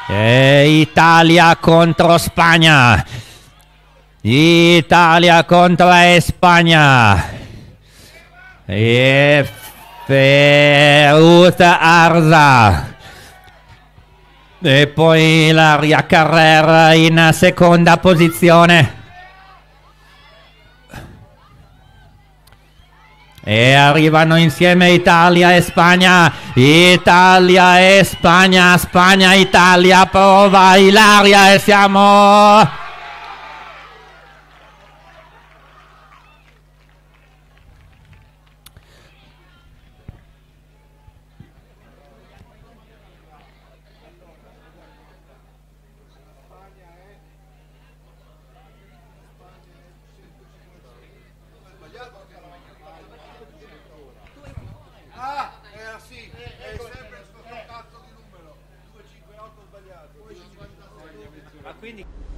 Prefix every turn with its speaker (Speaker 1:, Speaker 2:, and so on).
Speaker 1: Italia contro Spagna. Italia contro Spagna. E Ferut Arza. E poi Ilaria Carrera in seconda posizione. E arrivano insieme Italia e Spagna. Italia e Spagna. Spagna, Italia, prova Ilaria e siamo...
Speaker 2: Ah, era sì, è sempre sto cazzo di numero 258 sbagliato.
Speaker 1: Ma quindi